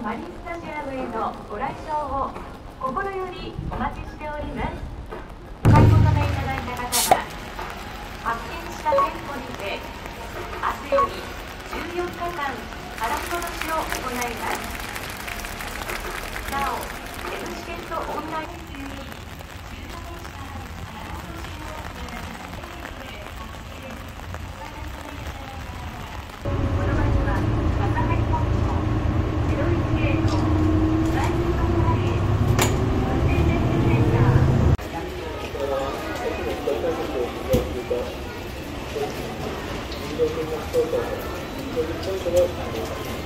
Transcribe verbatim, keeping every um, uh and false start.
マリンスタジアムへのご来場を心よりお待ちしております。お買い求めいただいた方は発見した店舗にて明日よりじゅうよっかかん払い戻しを行います。なお M チケットオンライン運動系のスポーツを、運動系のスポーツを